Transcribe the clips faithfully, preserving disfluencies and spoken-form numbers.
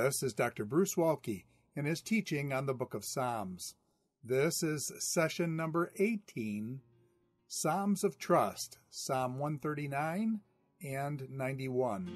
This is Doctor Bruce Waltke in his teaching on the Book of Psalms. This is session number eighteen, Psalms of Trust, Psalm one thirty-nine and ninety-one.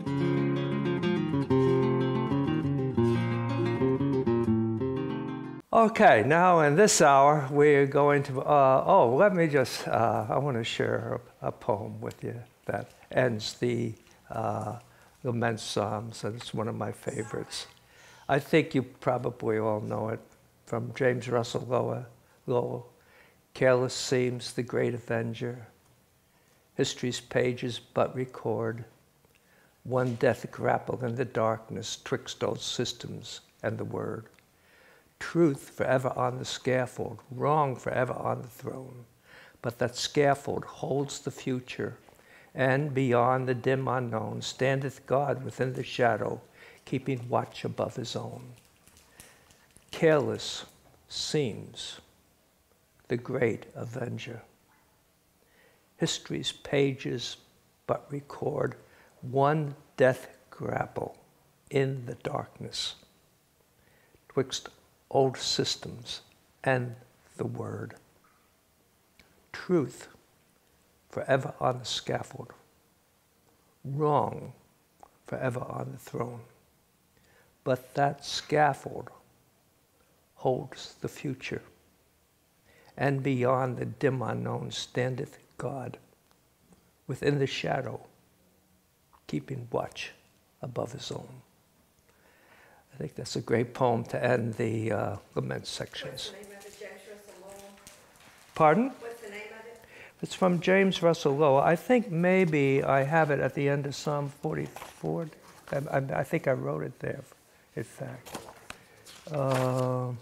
Okay, now in this hour we're going to, uh, oh, let me just, uh, I want to share a, a poem with you that ends the uh, Lament Psalms, and it's one of my favorites. I think you probably all know it from James Russell Lowell. Lowell. Careless seems the great avenger. History's pages but record. One death grapple in the darkness twixt old systems and the word. Truth forever on the scaffold, wrong forever on the throne. But that scaffold holds the future, and beyond the dim unknown standeth God within the shadow, keeping watch above his own. Careless seems the great avenger. History's pages but record one death grapple in the darkness, twixt old systems and the word. Truth forever on the scaffold, wrong forever on the throne. But that scaffold holds the future, and beyond the dim unknown standeth God, within the shadow, keeping watch above his own. I think that's a great poem to end the uh, lament sections. What's the name of it, James Russell Lowell? Pardon? What's the name of it? It's from James Russell Lowell. I think maybe I have it at the end of Psalm forty-four. I, I, I think I wrote it there, in fact. Uh, I'll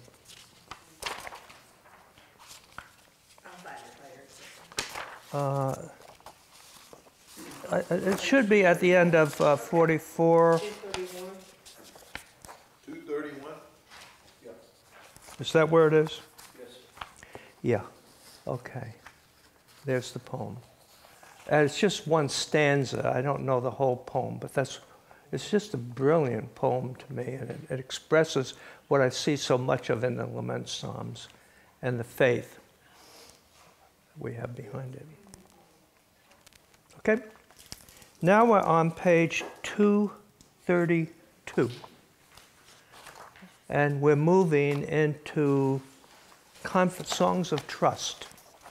find it later. uh, I, it should be at the end of uh, forty-four. two thirty-one? Yeah. Is that where it is? Yes. Yeah. Okay. There's the poem. And it's just one stanza. I don't know the whole poem, but that's it's just a brilliant poem to me, and it, it expresses what I see so much of in the Lament Psalms and the faith we have behind it. Okay? Now we're on page two thirty-two. And we're moving into conf- songs of trust.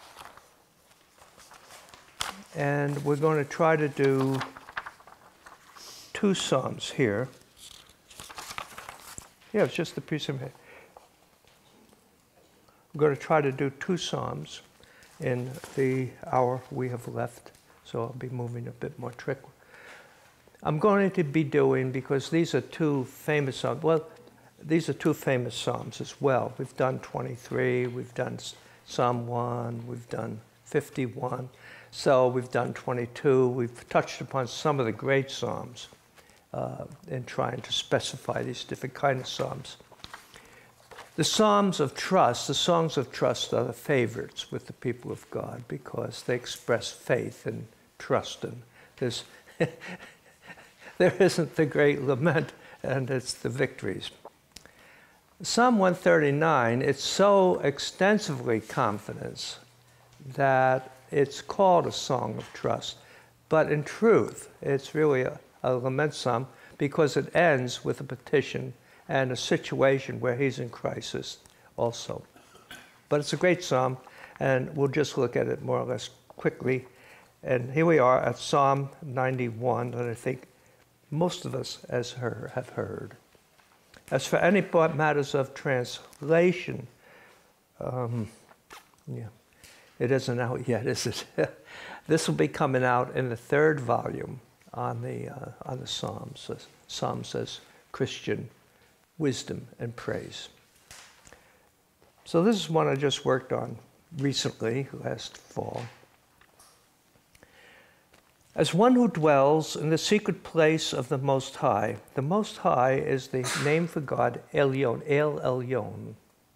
And we're going to try to do two psalms here. Yeah, it's just a piece of it. We're going to try to do two psalms in the hour we have left. So I'll be moving a bit more trick. I'm going to be doing, because these are two famous psalms, well, these are two famous psalms as well. We've done twenty-three, we've done Psalm one, we've done fifty-one. So we've done twenty-two. We've touched upon some of the great psalms uh, in trying to specify these different kinds of psalms. The psalms of trust, the songs of trust are the favorites with the people of God because they express faith and trust. And there's there isn't the great lament, and it's the victories. Psalm one thirty-nine, it's so extensively confidence that it's called a song of trust. But in truth, it's really a, a lament psalm because it ends with a petition and a situation where he's in crisis also. But it's a great psalm, and we'll just look at it more or less quickly. And here we are at Psalm ninety-one, that I think most of us as her have heard. As for any matters of translation, um, yeah, it isn't out yet, is it? This will be coming out in the third volume on the uh, on the Psalms. Psalms says Christian wisdom and praise. So this is one I just worked on recently, last fall. As one who dwells in the secret place of the Most High. The Most High is the name for God, Elyon, El Elyon,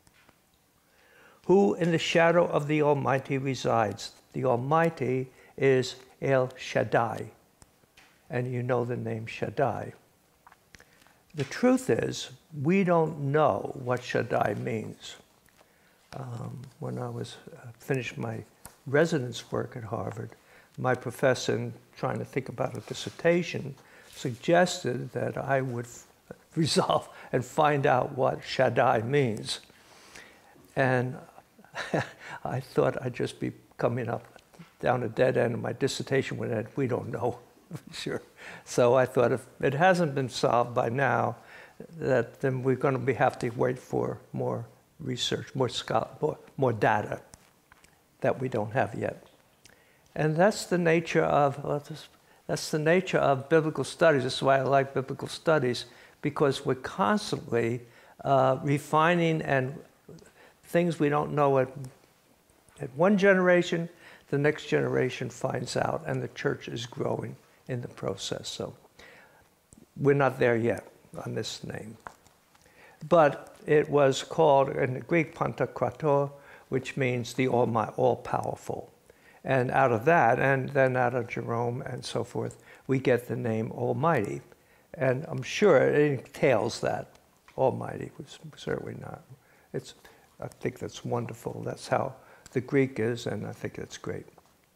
who in the shadow of the Almighty resides. The Almighty is El Shaddai, and you know the name Shaddai. the truth is, we don't know what Shaddai means. Um, when I was uh, finished my residence work at Harvard, my professor, in trying to think about a dissertation, suggested that I would f- resolve and find out what Shaddai means. And I thought I'd just be coming up down a dead end of my dissertation when it, we don't know for sure. So I thought if it hasn't been solved by now, that then we're going to be, have to wait for more research, more, scholar, more, more data that we don't have yet. And that's the nature of well, that's the nature of biblical studies. That's why I like biblical studies, because we're constantly uh, refining and things we don't know at, at one generation, the next generation finds out, and the church is growing in the process. So we're not there yet on this name. But it was called in the Greek Pantokrator, which means the all-powerful. And out of that, and then out of Jerome and so forth, we get the name Almighty. And I'm sure it entails that. Almighty was certainly not. It's, I think that's wonderful. That's how the Greek is, and I think that's great.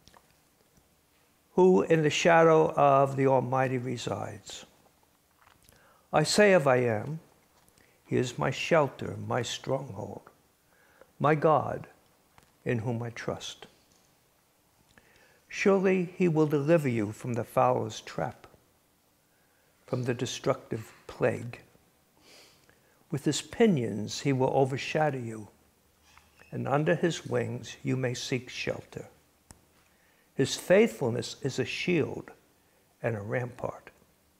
Who in the shadow of the Almighty resides? I say of I am, He is my shelter, my stronghold, my God, in whom I trust. Surely He will deliver you from the fowler's trap, from the destructive plague. With His pinions He will overshadow you, and under His wings you may seek shelter. His faithfulness is a shield and a rampart.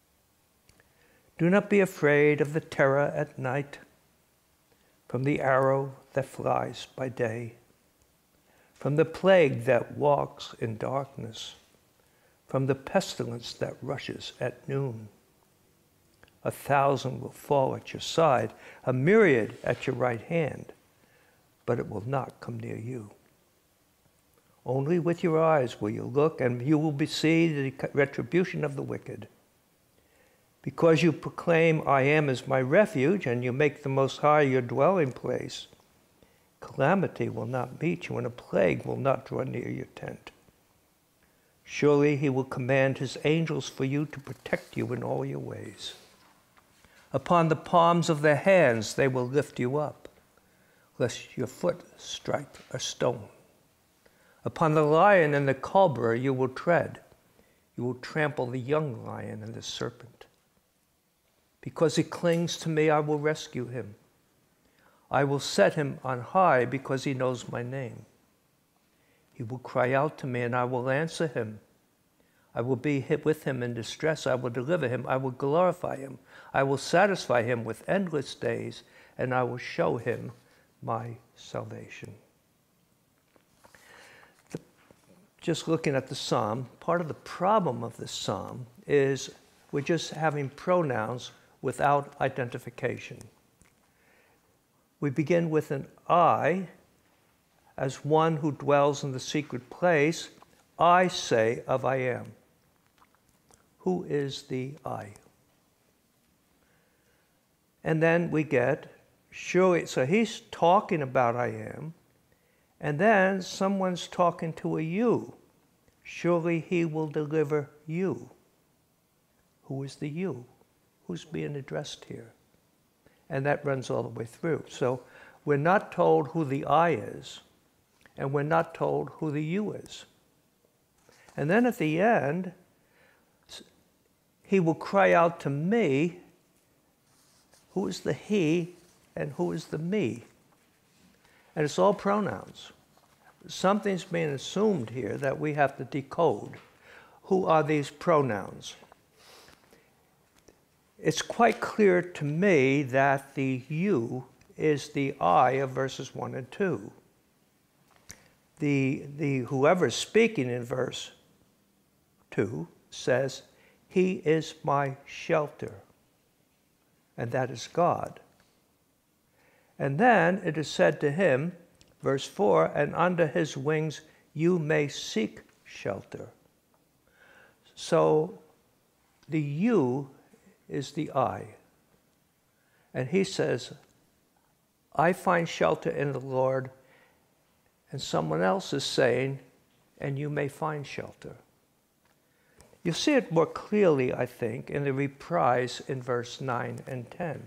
Do not be afraid of the terror at night, from the arrow that flies by day, from the plague that walks in darkness, from the pestilence that rushes at noon. A thousand will fall at your side, a myriad at your right hand, but it will not come near you. Only with your eyes will you look, and you will see the retribution of the wicked. Because you proclaim, I am as my refuge, and you make the Most High your dwelling place, calamity will not meet you, and a plague will not draw near your tent. Surely He will command His angels for you to protect you in all your ways. Upon the palms of their hands they will lift you up, lest your foot strike a stone. Upon the lion and the cobra you will tread. You will trample the young lion and the serpent. Because he clings to me, I will rescue him. I will set him on high because he knows my name. He will cry out to me, and I will answer him. I will be with him in distress. I will deliver him. I will glorify him. I will satisfy him with endless days, and I will show him my salvation. The, just looking at the psalm, part of the problem of this psalm is we're just having pronouns without identification. We begin with an I, as one who dwells in the secret place. I say of I am. Who is the I? And then we get, surely, so he's talking about I am, and then someone's talking to a you. Surely he will deliver you. Who is the you? Who's being addressed here? And that runs all the way through. So we're not told who the I is, and we're not told who the you is. And then at the end, he will cry out to me. Who is the he and who is the me? And it's all pronouns. Something's being assumed here that we have to decode. Who are these pronouns? It's quite clear to me that the you is the I of verses one and two. The, the whoever's speaking in verse two says, He is my shelter, and that is God. And then it is said to him, verse four, and under his wings you may seek shelter. So the you is the I. And he says, I find shelter in the Lord. And someone else is saying, and you may find shelter. You see it more clearly, I think, in the reprise in verse nine and ten.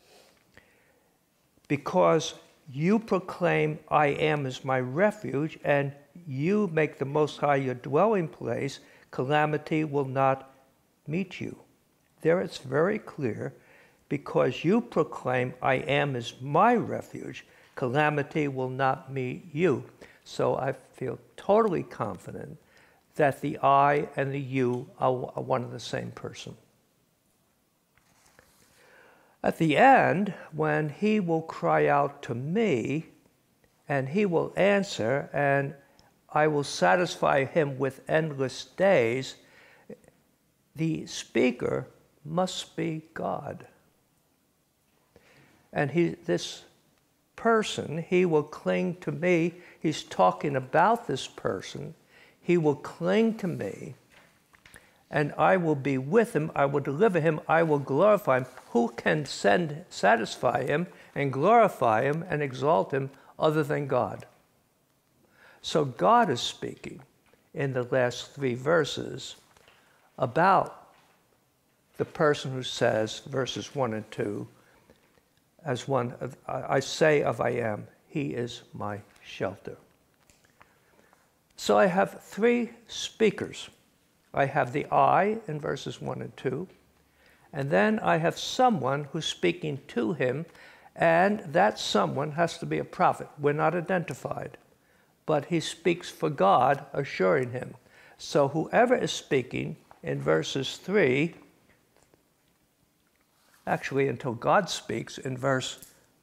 Because you proclaim, I am as my refuge, and you make the Most High your dwelling place, calamity will not meet you. There it's very clear, because you proclaim, I am as my refuge, calamity will not meet you. So I feel totally confident that the I and the you are one and the same person. At the end, when he will cry out to me, and he will answer, and I will satisfy him with endless days, the speaker must be God. And he, this person, he will cling to me. He's talking about this person. He will cling to me, and I will be with him. I will deliver him. I will glorify him. Who can send, satisfy him and glorify him and exalt him other than God? So God is speaking in the last three verses about the person who says, verses one and two, as one, of, I say of I am, he is my shelter. So I have three speakers. I have the I in verses one and two, and then I have someone who's speaking to him, and that someone has to be a prophet. We're not identified, but he speaks for God, assuring him. So whoever is speaking in verses three, actually until God speaks in verse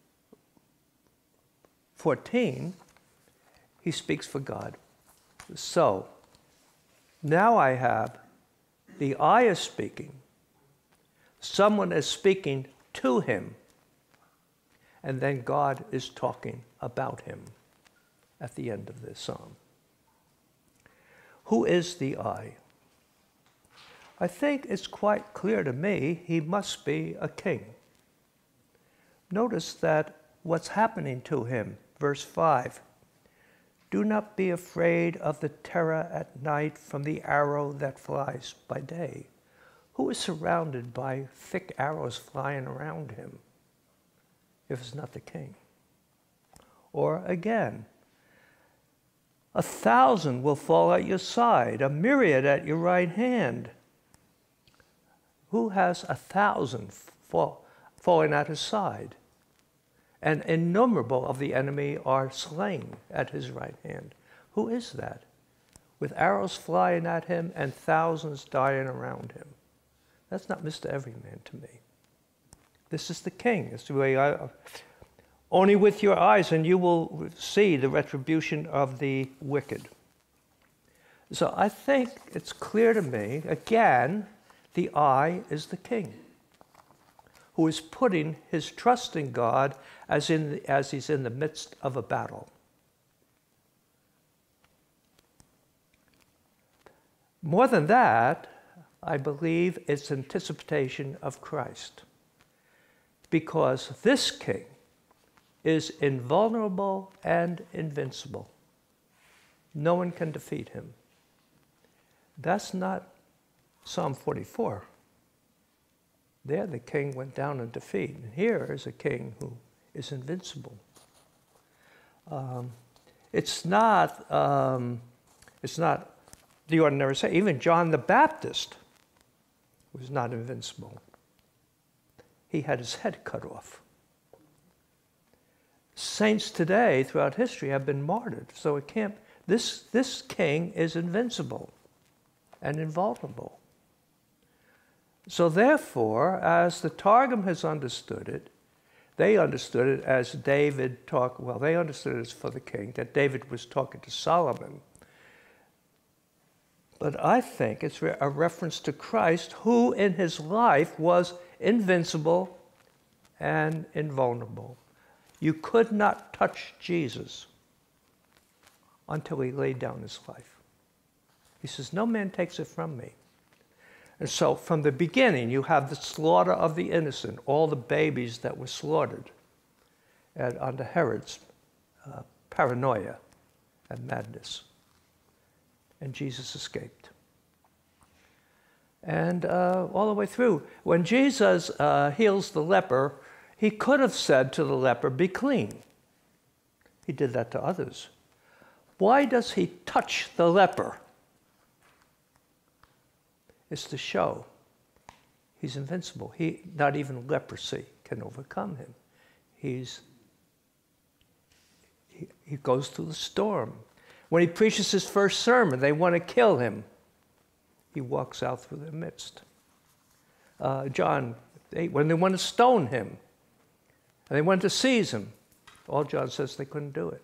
fourteen, he speaks for God. So now I have the I is speaking, someone is speaking to him, and then God is talking about him at the end of this psalm. Who is the I? I think it's quite clear to me he must be a king. Notice that what's happening to him, verse five, do not be afraid of the terror at night from the arrow that flies by day. Who is surrounded by thick arrows flying around him if it's not the king? Or again, a thousand will fall at your side, a myriad at your right hand. Who has a thousand fall, falling at his side? And innumerable of the enemy are slain at his right hand. Who is that? With arrows flying at him and thousands dying around him. That's not Mister Everyman to me. This is the king. It's the way I... Only with your eyes and you will see the retribution of the wicked. So I think it's clear to me, again, the I is the king, who is putting his trust in God as, in, as he's in the midst of a battle. More than that, I believe it's anticipation of Christ, because this king is invulnerable and invincible. No one can defeat him. That's not Psalm forty-four. There the king went down in defeat. And here is a king who is invincible. Um, it's not, um, it's not the ordinary say. Even John the Baptist was not invincible. He had his head cut off. Saints today throughout history have been martyred. So it can't, this, this king is invincible and invulnerable. So therefore, as the Targum has understood it, they understood it as David talked, well, they understood it as for the king, that David was talking to Solomon. But I think it's a reference to Christ, who in his life was invincible and invulnerable. You could not touch Jesus until he laid down his life. He says, no man takes it from me. And so from the beginning, you have the slaughter of the innocent, all the babies that were slaughtered and under Herod's uh, paranoia and madness. And Jesus escaped. And uh, all the way through, when Jesus uh, heals the leper, he could have said to the leper, be clean. He did that to others. Why does he touch the leper? It's to show he's invincible. He, not even leprosy can overcome him. He's, he, he goes through the storm. When he preaches his first sermon, they want to kill him. He walks out through their midst. Uh, John eight, when they want to stone him, and they want to seize him, all John says they couldn't do it.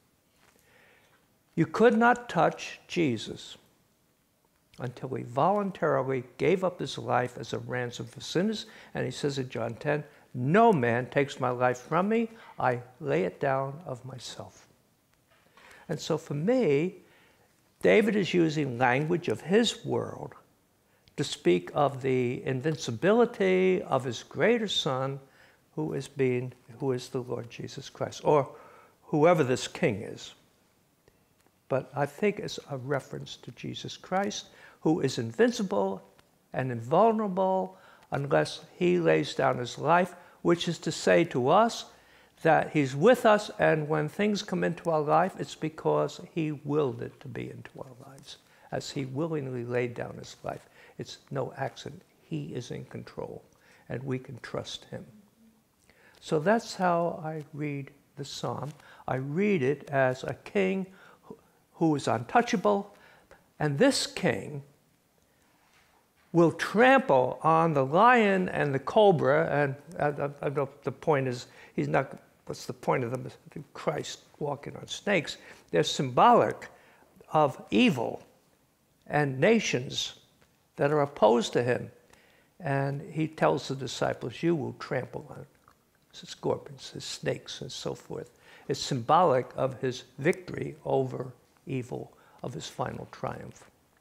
You could not touch Jesus until he voluntarily gave up his life as a ransom for sinners. And he says in John ten, no man takes my life from me. I lay it down of myself. And so for me, David is using language of his world to speak of the invincibility of his greater son, who is being, who is the Lord Jesus Christ, or whoever this king is. But I think it's a reference to Jesus Christ, who is invincible and invulnerable unless he lays down his life, which is to say to us that he's with us, and when things come into our life, it's because he willed it to be into our lives, as he willingly laid down his life. It's no accident. He is in control, and we can trust him. So that's how I read the psalm. I read it as a king who is untouchable, and this king will trample on the lion and the cobra, and I, I, I know the point is, he's not, what's the point of them? Christ walking on snakes. They're symbolic of evil and nations that are opposed to him. And he tells the disciples, you will trample on scorpions, snakes, and so forth. It's symbolic of his victory over evil, of his final triumph.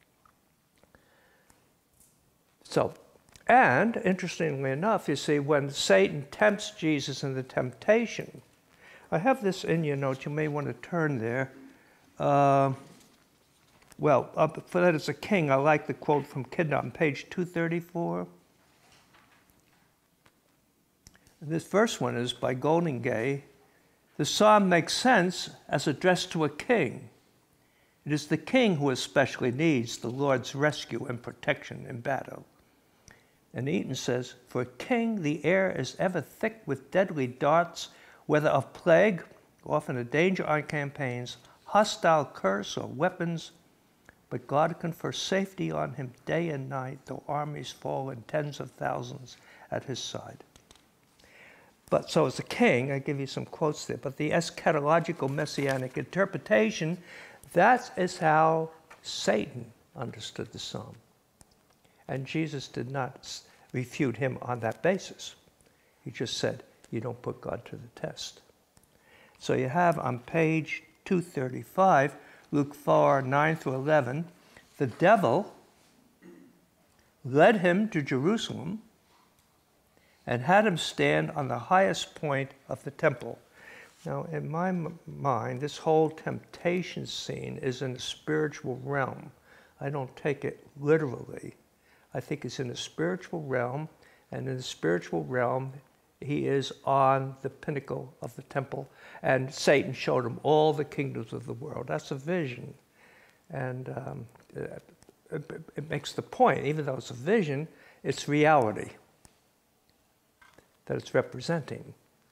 So, and interestingly enough, you see, when Satan tempts Jesus in the temptation, I have this in your notes, you may want to turn there. Uh, well, uh, for that as a king, I like the quote from Kidnap on page two thirty-four. This first one is by Goldingay. The psalm makes sense as addressed to a king. It is the king who especially needs the Lord's rescue and protection in battle. And Eaton says, for a king, the air is ever thick with deadly darts, whether of plague, often a danger on campaigns, hostile curse or weapons, but God confers safety on him day and night, though armies fall in tens of thousands at his side. But so as a king, I give you some quotes there, but the eschatological messianic interpretation, that is how Satan understood the psalm. And Jesus did not refute him on that basis. He just said, you don't put God to the test. So you have on page two thirty-five, Luke four, nine through eleven, the devil led him to Jerusalem and had him stand on the highest point of the temple. Now, in my m- mind, this whole temptation scene is in the spiritual realm. I don't take it literally. I think it's in the spiritual realm, and in the spiritual realm, he is on the pinnacle of the temple, and Satan showed him all the kingdoms of the world. That's a vision, and um, it, it, it makes the point, even though it's a vision, it's reality that it's representing.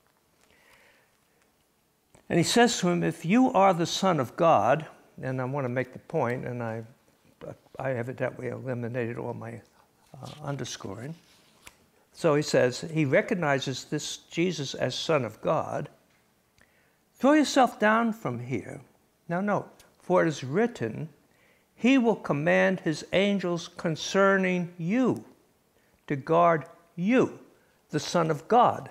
And he says to him, if you are the Son of God, and I want to make the point, and I, I evidently eliminated all my uh, underscoring. So he says, he recognizes this Jesus as Son of God. Throw yourself down from here. Now note, for it is written, he will command his angels concerning you to guard you, the Son of God.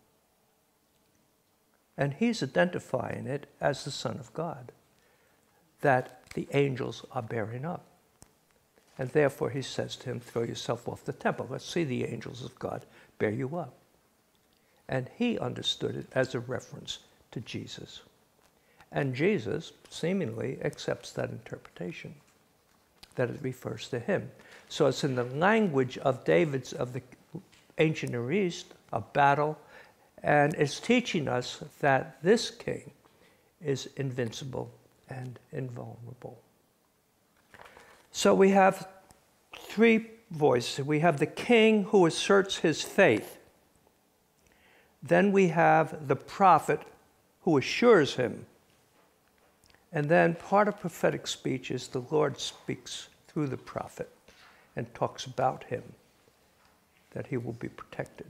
And he's identifying it as the Son of God, that the angels are bearing up. And therefore he says to him, throw yourself off the temple. Let's see the angels of God bear you up. And he understood it as a reference to Jesus. And Jesus seemingly accepts that interpretation, that it refers to him. So it's in the language of David's, of the ancient Near East, a battle, and it's teaching us that this king is invincible and invulnerable. So we have three voices. We have the king who asserts his faith. Then we have the prophet who assures him. And then part of prophetic speech is the Lord speaks through the prophet and talks about him, that he will be protected.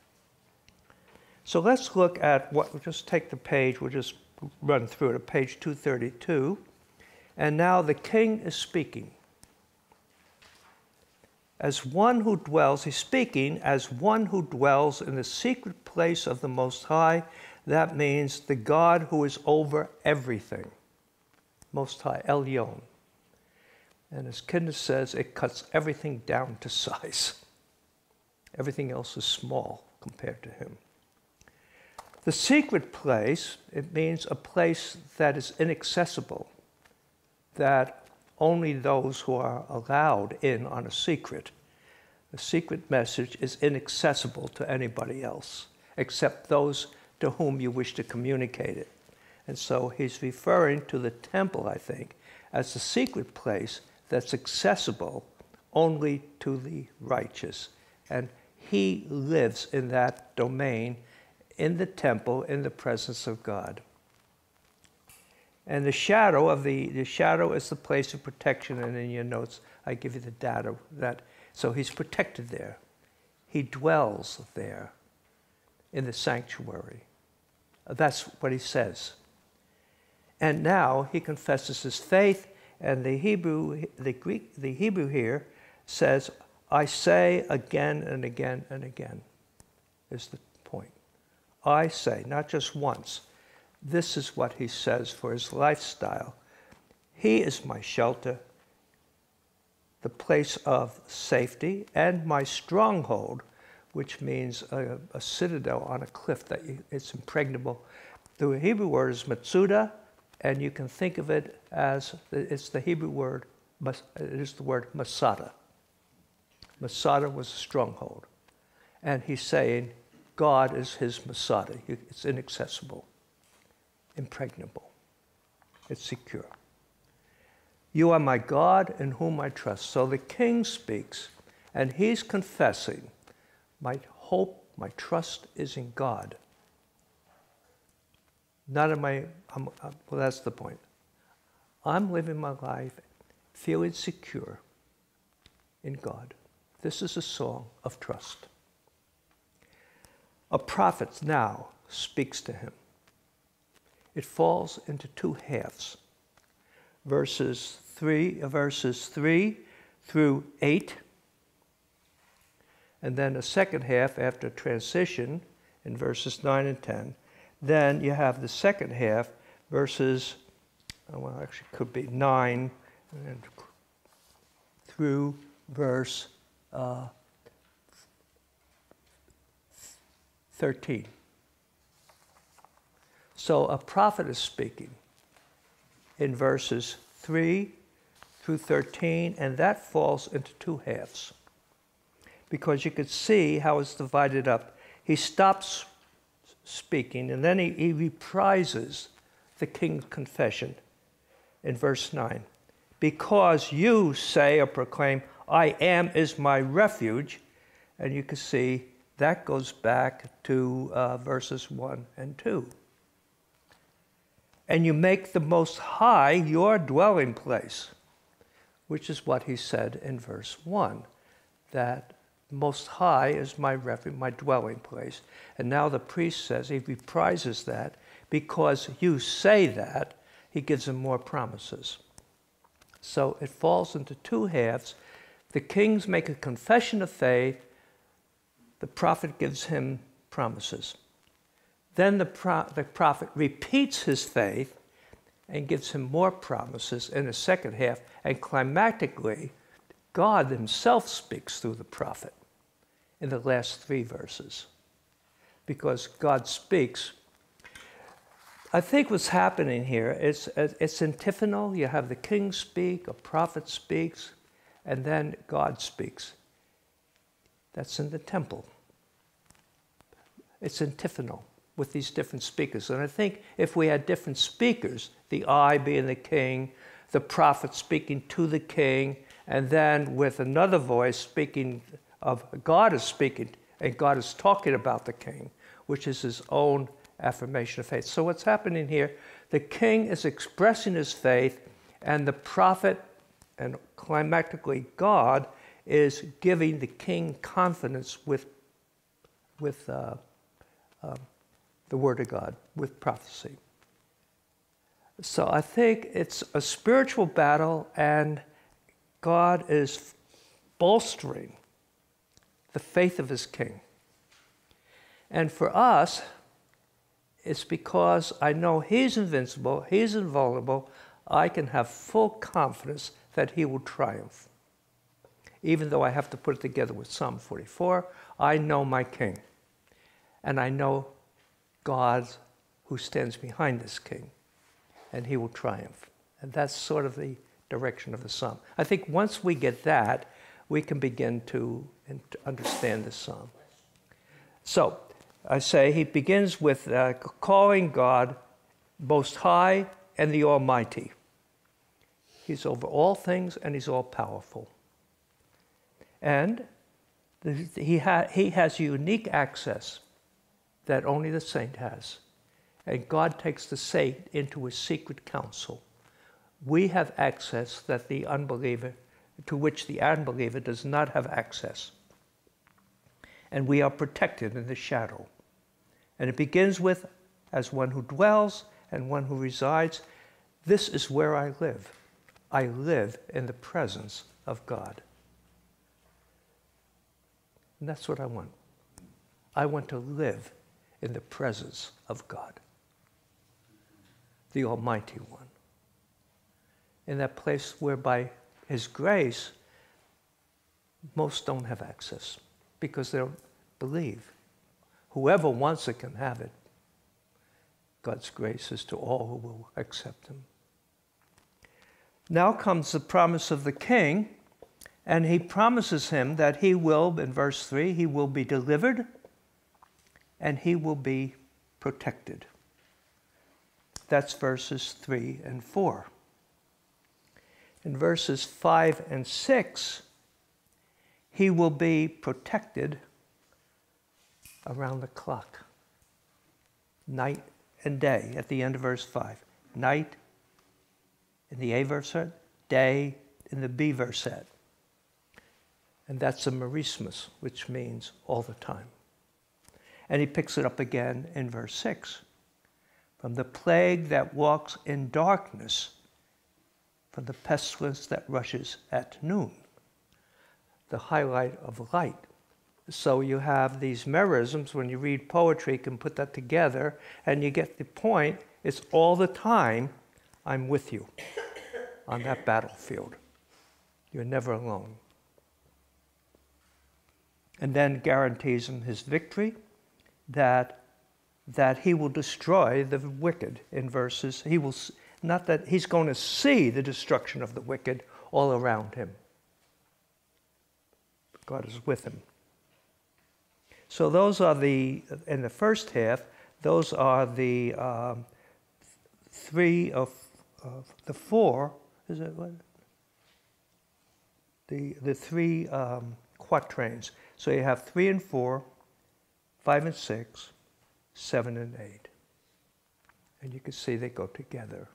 So let's look at what, we'll just take the page, we'll just run through it, page two thirty-two. And now the king is speaking. As one who dwells, he's speaking as one who dwells in the secret place of the Most High. That means the God who is over everything. Most High, Elyon. And as Kinder says, it cuts everything down to size. Everything else is small compared to him. The secret place, it means a place that is inaccessible, that only those who are allowed in on a secret. The secret message is inaccessible to anybody else, except those to whom you wish to communicate it. And so he's referring to the temple, I think, as the secret place that's accessible only to the righteous. And he lives in that domain, in the temple, in the presence of God. And the shadow of the, the shadow is the place of protection, and in your notes I give you the data that, so he's protected there. He dwells there in the sanctuary. That's what he says. And now he confesses his faith, and the Hebrew, the Greek, the Hebrew here says, I say again and again and again, is the point. I say, not just once. This is what he says for his lifestyle. He is my shelter, the place of safety, and my stronghold, which means a, a citadel on a cliff that you, it's impregnable. The Hebrew word is Matsuda, and you can think of it as, it's the Hebrew word, it is the word Masada. Masada was a stronghold. And he's saying, God is his Masada. It's inaccessible, impregnable. It's secure. You are my God in whom I trust. So the king speaks, and he's confessing, my hope, my trust is in God. Not in my, I'm, I'm, well, that's the point. I'm living my life feeling secure in God. This is a song of trust. A prophet now speaks to him. It falls into two halves. Verses three, verses three through eight. And then a second half after transition in verses nine and ten. Then you have the second half, verses, well, actually it could be nine and through verse uh, thirteen. So a prophet is speaking in verses three through thirteen, and that falls into two halves. Because you could see how it's divided up. He stops speaking, and then he, he reprises the king's confession in verse nine. Because you say or proclaim, I am is my refuge, and you can see that goes back to uh, verses one and two. And you make the Most High your dwelling place, which is what he said in verse one, that Most High is my refuge, my dwelling place. And now the priest says, he reprises that, because you say that, he gives him more promises. So it falls into two halves. The kings make a confession of faith. The prophet gives him promises. Then the, pro- the prophet repeats his faith and gives him more promises in the second half. And climactically, God himself speaks through the prophet in the last three verses. Because God speaks. I think what's happening here is it's antiphonal. You have the king speak, a prophet speaks, and then God speaks. That's in the temple. It's antiphonal with these different speakers. And I think if we had different speakers, the I being the king, the prophet speaking to the king, and then with another voice speaking of God is speaking, and God is talking about the king, which is his own affirmation of faith. So what's happening here, the king is expressing his faith, and the prophet, and climactically God, is giving the king confidence with, with uh, uh, the word of God, with prophecy. So I think it's a spiritual battle, and God is bolstering the faith of his king. And for us, it's because I know he's invincible, he's invulnerable, I can have full confidence that he will triumph. Even though I have to put it together with Psalm forty-four, I know my king. And I know God who stands behind this king. And he will triumph. And that's sort of the direction of the psalm. I think once we get that, we can begin to, to understand the psalm. So, I say he begins with uh, calling God Most High and the Almighty. He's over all things and he's all powerful. And the, he, ha, he has unique access that only the saint has. And God takes the saint into his secret counsel. We have access that the unbeliever, to which the unbeliever does not have access. And we are protected in the shadow. And it begins with, as one who dwells and one who resides, this is where I live. I live in the presence of God. And that's what I want. I want to live in the presence of God, the Almighty One. In that place where by his grace, most don't have access because they don't believe. Whoever wants it can have it. God's grace is to all who will accept him. Now comes the promise of the king, and he promises him that he will, in verse three, he will be delivered and he will be protected. That's verses three and four. In verses five and six, he will be protected around the clock, night and day, at the end of verse five. Night in the A verset, day in the B verset. And that's a merismus, which means all the time. And he picks it up again in verse six. From the plague that walks in darkness, from the pestilence that rushes at noon. The highlight of light. So you have these merisms. When you read poetry, you can put that together, and you get the point. It's all the time I'm with you on that battlefield. You're never alone. And then guarantees him his victory, that, that he will destroy the wicked in verses. He will, not that he's going to see the destruction of the wicked all around him. God is with him. So those are the, in the first half, those are the um, three of, of the four, is it what? The, the three um, quatrains. So you have three and four, five and six, seven and eight. And you can see they go together.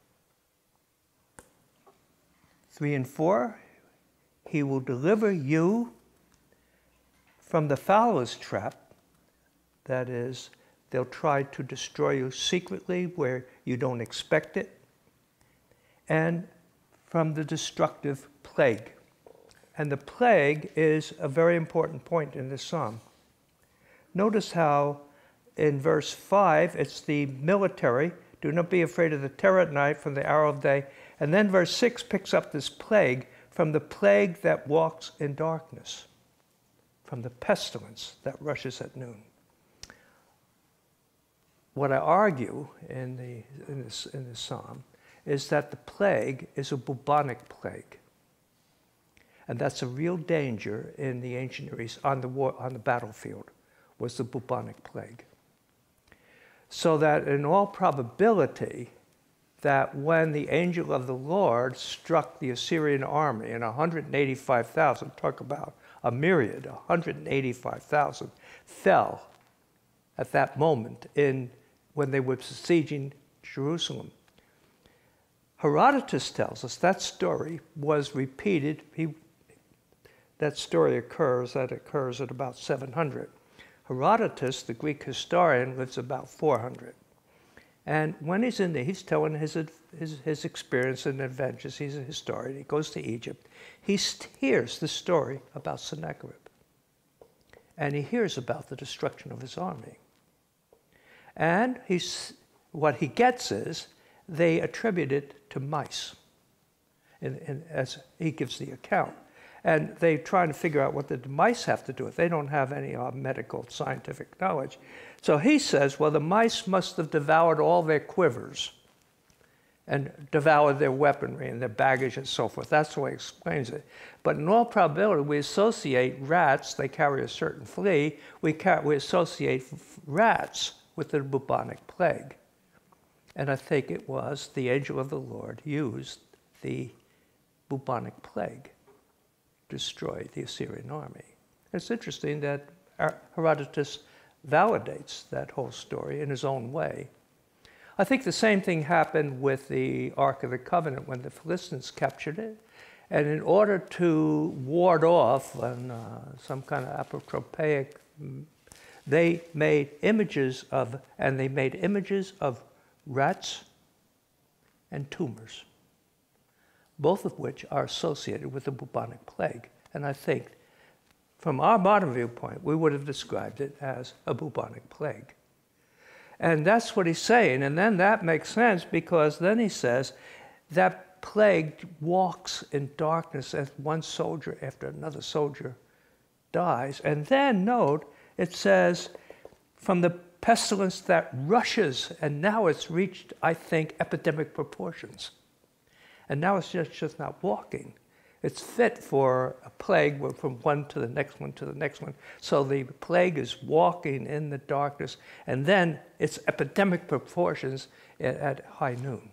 Three and four, he will deliver you from the fowler's trap. That is, they'll try to destroy you secretly where you don't expect it. And from the destructive plague. And the plague is a very important point in this psalm. Notice how in verse five, it's the military. Do not be afraid of the terror at night from the arrow of day. And then verse six picks up this plague from the plague that walks in darkness, from the pestilence that rushes at noon. What I argue in, the, in, this, in this psalm is that the plague is a bubonic plague. And that's a real danger in the ancient Near East on the, war, on the battlefield, was the bubonic plague. So that in all probability, that when the angel of the Lord struck the Assyrian army, and one hundred eighty-five thousand, talk about a myriad, one hundred eighty-five thousand, fell at that moment in when they were besieging Jerusalem. Herodotus tells us that story was repeated. He, that story occurs, that occurs at about seven hundred. Herodotus, the Greek historian, lives about four hundred. And when he's in there, he's telling his, his, his experience and adventures. He's a historian. He goes to Egypt. He hears the story about Sennacherib. And he hears about the destruction of his army. And he's, what he gets is they attribute it to mice, in, in, as he gives the account. And they're trying to figure out what the mice have to do with it. They don't have any uh, medical, scientific knowledge. So he says, well, the mice must have devoured all their quivers and devoured their weaponry and their baggage and so forth. That's the way he explains it. But in all probability, we associate rats, they carry a certain flea, we, car we associate rats with the bubonic plague. And I think it was the angel of the Lord used the bubonic plague to destroy the Assyrian army. It's interesting that Herodotus validates that whole story in his own way. I think the same thing happened with the Ark of the Covenant when the Philistines captured it. And in order to ward off an, uh, some kind of apotropaic, they made images of, and they made images of rats and tumors, both of which are associated with the bubonic plague. And I think, from our modern viewpoint, we would have described it as a bubonic plague. And that's what he's saying. And then that makes sense, because then he says that plague walks in darkness as one soldier after another soldier dies. And then note, it says, from the pestilence that rushes, and now it's reached, I think, epidemic proportions. And now it's just, just not walking. It's fit for a plague from one to the next one to the next one. So the plague is walking in the darkness, and then it's epidemic proportions at, at high noon.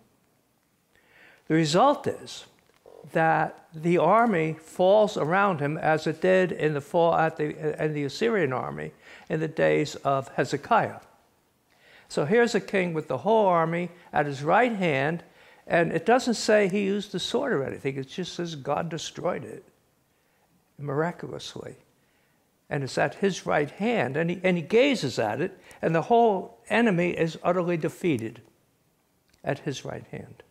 The result is that the army falls around him as it did in the fall at the, in the Assyrian army in the days of Hezekiah. So here's a king with the whole army at his right hand, and it doesn't say he used the sword or anything. It just says God destroyed it miraculously. And it's at his right hand, and he, and he gazes at it, and the whole enemy is utterly defeated at his right hand.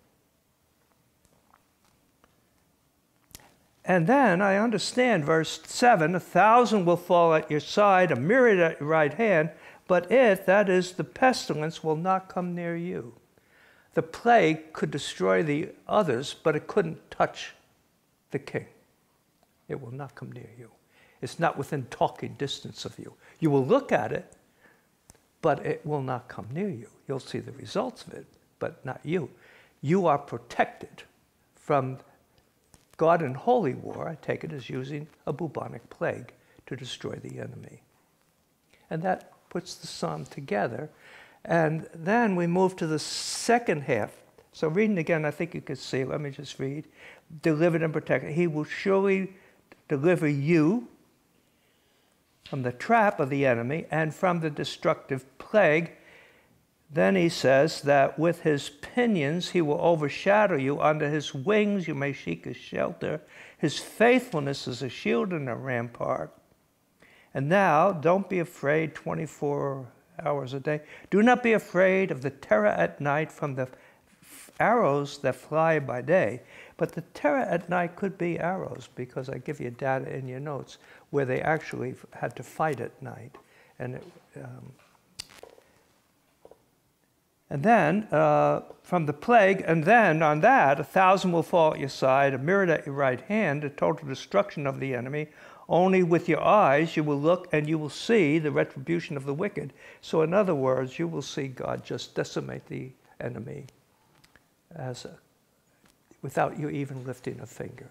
And then I understand verse seven, a thousand will fall at your side, a myriad at your right hand, but it, that is the pestilence, will not come near you. The plague could destroy the others, but it couldn't touch the king. It will not come near you. It's not within talking distance of you. You will look at it, but it will not come near you. You'll see the results of it, but not you. You are protected from God in holy war, I take it as using a bubonic plague to destroy the enemy. And that puts the psalm together. And then we move to the second half. So reading again, I think you can see, let me just read. Delivered and protected. He will surely deliver you from the trap of the enemy and from the destructive plague. Then he says that with his pinions he will overshadow you. Under his wings you may seek a shelter. His faithfulness is a shield and a rampart. And now, don't be afraid twenty-four hours a day. Do not be afraid of the terror at night from the arrows that fly by day. But the terror at night could be arrows, because I give you data in your notes where they actually had to fight at night. And it, um, And then, uh, from the plague, and then on that, a thousand will fall at your side, a myriad at your right hand, a total destruction of the enemy. Only with your eyes you will look and you will see the retribution of the wicked. So in other words, you will see God just decimate the enemy as a, without you even lifting a finger.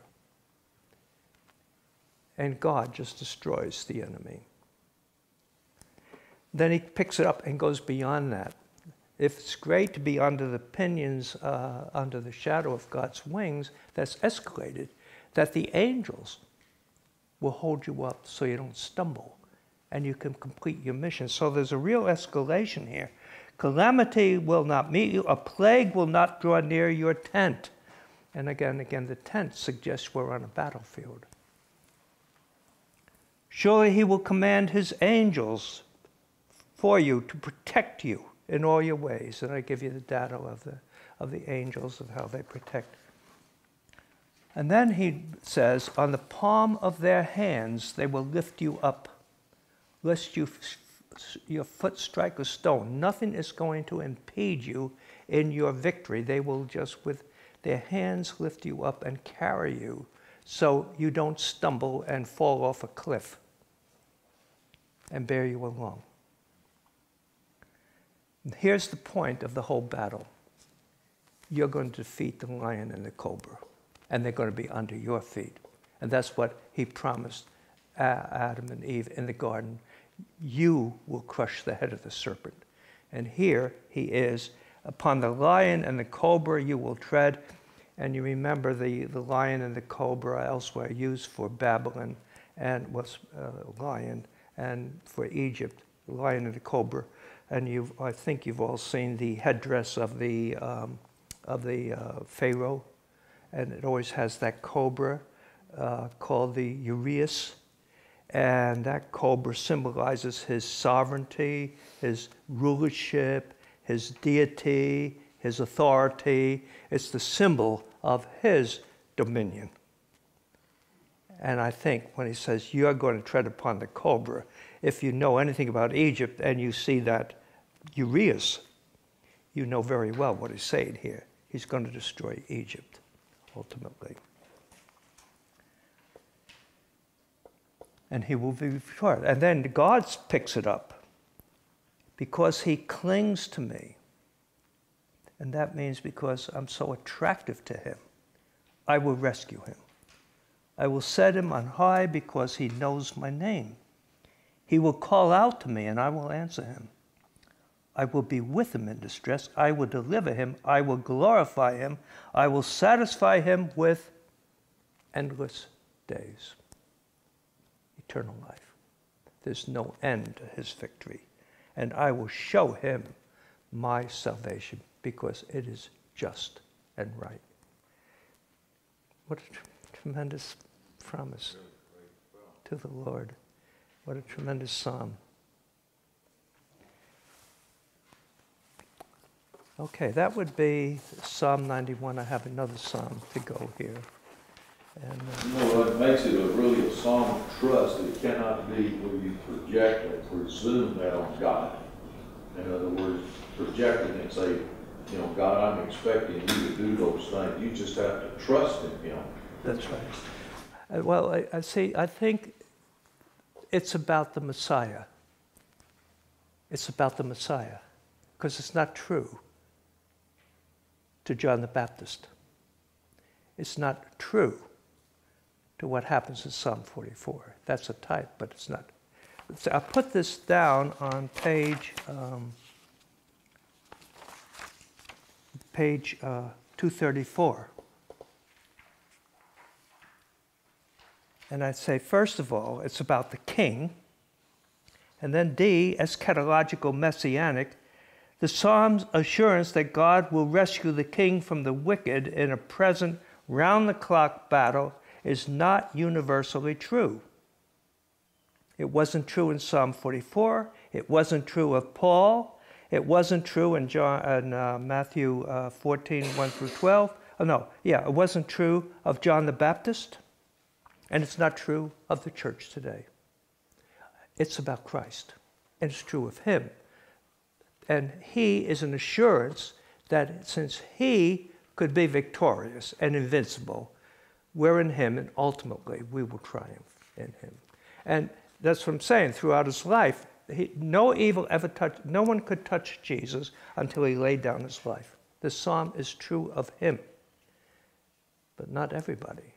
And God just destroys the enemy. Then he picks it up and goes beyond that. If it's great to be under the pinions, uh, under the shadow of God's wings, that's escalated, that the angels will hold you up so you don't stumble and you can complete your mission. So there's a real escalation here. Calamity will not meet you. A plague will not draw near your tent. And again, again, the tent suggests we're on a battlefield. Surely he will command his angels for you to protect you in all your ways. And I give you the data of the, of the angels, of how they protect. And then he says, on the palm of their hands they will lift you up, lest you, your foot strike a stone. Nothing is going to impede you in your victory. They will just, with their hands, lift you up and carry you so you don't stumble and fall off a cliff, and bear you along. Here's the point of the whole battle. You're going to defeat the lion and the cobra, and they're going to be under your feet. And that's what he promised Adam and Eve in the garden. You will crush the head of the serpent. And here he is, upon the lion and the cobra you will tread. And you remember the, the lion and the cobra elsewhere used for Babylon, and was uh, lion, and for Egypt, the lion and the cobra. And you've, I think you've all seen the headdress of the, um, of the uh, Pharaoh. And it always has that cobra uh, called the uraeus. And that cobra symbolizes his sovereignty, his rulership, his deity, his authority. It's the symbol of his dominion. And I think when he says, you're going to tread upon the cobra, if you know anything about Egypt and you see that uraeus, you know very well what he's saying here. He's going to destroy Egypt, ultimately. And he will be victorious. And then God picks it up because he clings to me. And that means because I'm so attractive to him, I will rescue him. I will set him on high because he knows my name. He will call out to me and I will answer him. I will be with him in distress. I will deliver him. I will glorify him. I will satisfy him with endless days. Eternal life. There's no end to his victory. And I will show him my salvation because it is just and right. What a tr- tremendous promise to the Lord. What a tremendous psalm. Okay, that would be Psalm ninety-one. I have another psalm to go here. And, uh, you know, what makes it a really a psalm of trust. It cannot be where you project or presume that on God. In other words, projecting and say, you know, God, I'm expecting you to do those things. You just have to trust in him. That's right. Uh, well, I, I see, I think it's about the Messiah. It's about the Messiah. Because it's not true to John the Baptist. It's not true to what happens in Psalm forty-four. That's a type, but it's not. So I put this down on page um, page uh, two thirty-four. And I'd say, first of all, it's about the king. And then D, eschatological messianic. The Psalm's assurance that God will rescue the king from the wicked in a present round-the-clock battle is not universally true. It wasn't true in Psalm forty-four. It wasn't true of Paul. It wasn't true in, John, in uh, Matthew uh, fourteen, one through twelve. Oh, no, yeah, it wasn't true of John the Baptist. And it's not true of the church today. It's about Christ. And it's true of him. And he is an assurance that since he could be victorious and invincible, we're in him, and ultimately we will triumph in him. And that's what I'm saying. Throughout his life, he, no evil ever touched, no one could touch Jesus until he laid down his life. The psalm is true of him, but not everybody.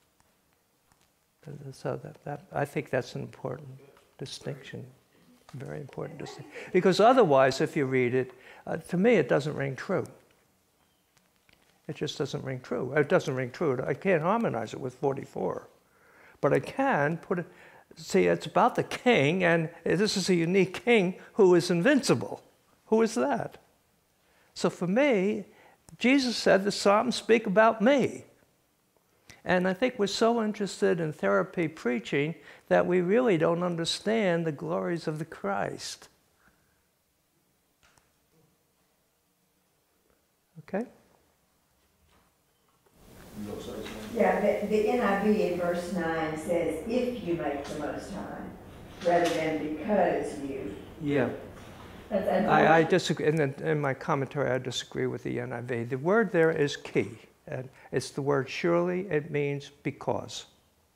So that, that, I think that's an important distinction, very important distinction. Because otherwise, if you read it, uh, to me it doesn't ring true. It just doesn't ring true. It doesn't ring true. I can't harmonize it with forty-four. But I can put it, see, it's about the king, and this is a unique king who is invincible. Who is that? So for me, Jesus said the Psalms speak about me. And I think we're so interested in therapy preaching that we really don't understand the glories of the Christ. Okay? Yeah, the, the N I V in verse nine says, if you make the Most High, rather than because you. Yeah. That's, that's I, I disagree. In, the, in my commentary, I disagree with the N I V. The word there is key. And it's the word surely. It means because.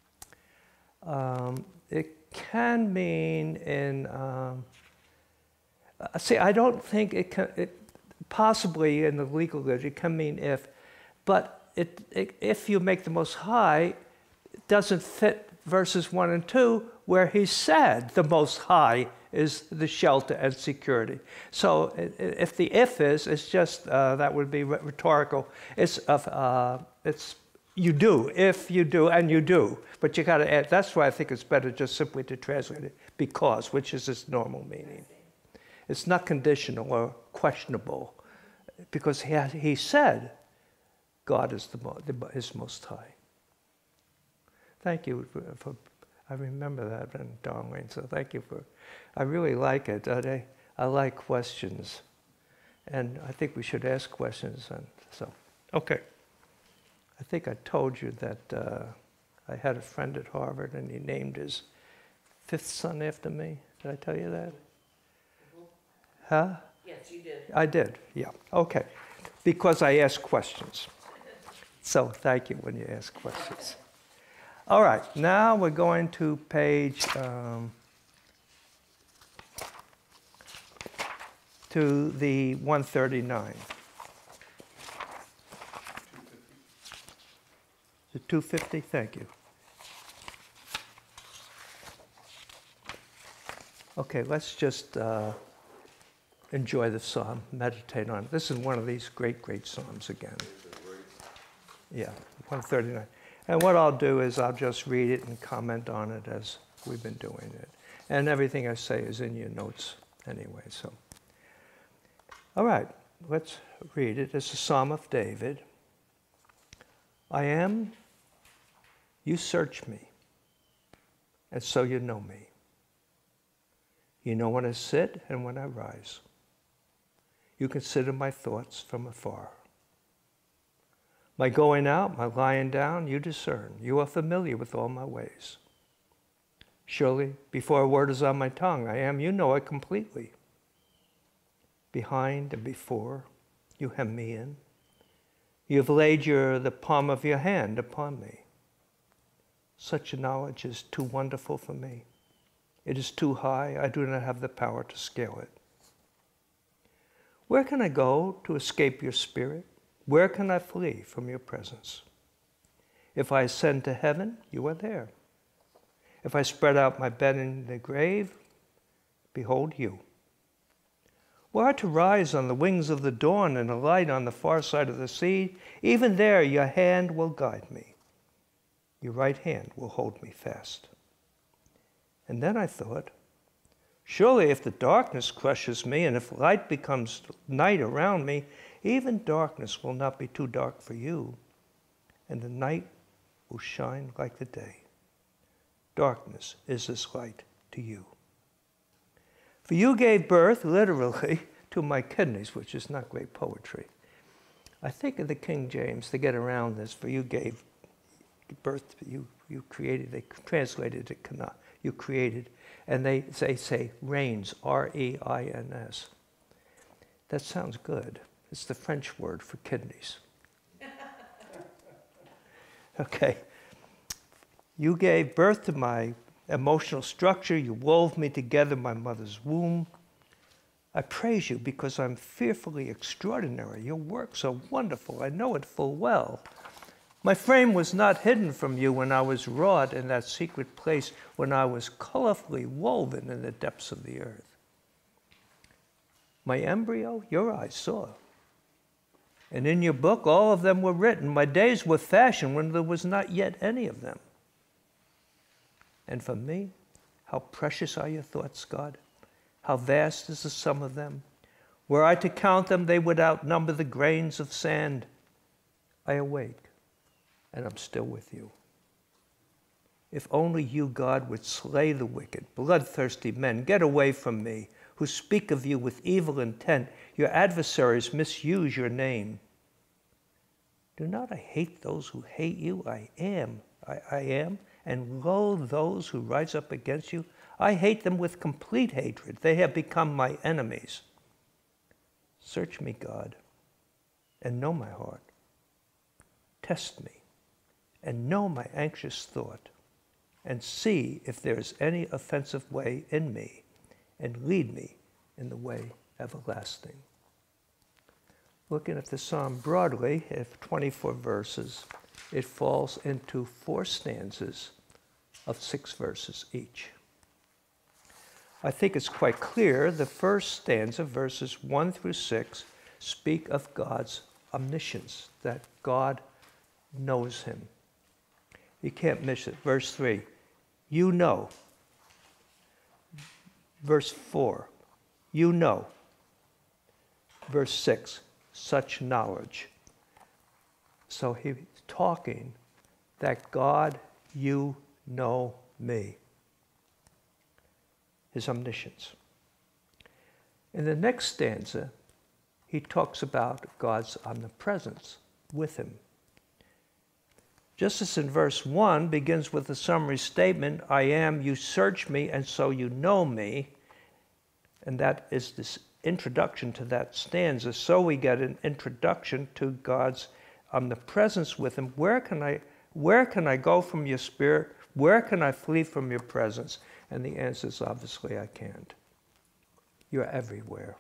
Um, it can mean in... Um, see, I don't think it can... It, possibly in the legal literature, it can mean if. But it, it, if you make the Most High, it doesn't fit verses one and two, where he said the Most High is the shelter and security. So if the if is, it's just, uh, that would be rhetorical. It's, uh, it's you do, if you do, and you do. But you got to add, that's why I think it's better just simply to translate it, because, which is its normal meaning. It's not conditional or questionable, because he, has, he said God is the, the, his Most High. Thank you for, for I remember that, and Darlene, so thank you for, I really like it. I, I like questions, and I think we should ask questions, and so, okay. I think I told you that uh, I had a friend at Harvard, and he named his fifth son after me. Did I tell you that? Huh? Yes, you did. I did, yeah, okay. Because I ask questions. So thank you when you ask questions. All right, now we're going to page, um, to the one thirty-nine. The two fifty, thank you. Okay, let's just uh, enjoy the psalm, meditate on it. This is one of these great, great psalms again. Yeah, one thirty-nine. And what I'll do is I'll just read it and comment on it as we've been doing it. And everything I say is in your notes anyway, so. All right, let's read it. It's a Psalm of David. I am, you search me, and so you know me. You know when I sit and when I rise. You consider my thoughts from afar. My going out, my lying down, you discern. You are familiar with all my ways. Surely, before a word is on my tongue, I am, you know it completely. Behind and before, you hem me in. You have laid your, the palm of your hand upon me. Such a knowledge is too wonderful for me. It is too high. I do not have the power to scale it. Where can I go to escape your spirit? Where can I flee from your presence? If I ascend to heaven, you are there. If I spread out my bed in the grave, behold you. Were I to rise on the wings of the dawn and alight on the far side of the sea, even there your hand will guide me. Your right hand will hold me fast. And then I thought, surely if the darkness crushes me and if light becomes night around me, even darkness will not be too dark for you, and the night will shine like the day. Darkness is as light to you. For you gave birth, literally, to my kidneys, which is not great poetry. I think of the King James to get around this, for you gave birth, you, you created, they translated it, cannot, you created, and they, they say reigns, R E I N S. That sounds good. It's the French word for kidneys. Okay. You gave birth to my emotional structure. You wove me together in my mother's womb. I praise you because I'm fearfully extraordinary. Your works are wonderful. I know it full well. My frame was not hidden from you when I was wrought in that secret place, when I was colorfully woven in the depths of the earth. My embryo, your eyes saw. And in your book, all of them were written. My days were fashioned when there was not yet any of them. And for me, how precious are your thoughts, God? How vast is the sum of them? Were I to count them, they would outnumber the grains of sand. I awake, and I'm still with you. If only you, God, would slay the wicked, bloodthirsty men. Get away from me, who speak of you with evil intent. Your adversaries misuse your name. Do not I hate those who hate you? I am, I, I am, and loathe those who rise up against you. I hate them with complete hatred. They have become my enemies. Search me, God, and know my heart. Test me, and know my anxious thought, and see if there is any offensive way in me, and lead me in the way everlasting. Looking at the psalm broadly, if twenty-four verses, it falls into four stanzas of six verses each. I think it's quite clear the first stanza, verses one through six, speak of God's omniscience, that God knows him. You can't miss it. Verse three, you know. Verse four, you know. Verse six, such knowledge. So he's talking that God, you know me. His omniscience. In the next stanza, he talks about God's omnipresence with him. Just as in verse one begins with a summary statement, I am, you search me, and so you know me, and that is this introduction to that stanza, so we get an introduction to God's omnipresence with him. Where can I, where can I go from your spirit? Where can I flee from your presence? And the answer is obviously I can't. You're everywhere.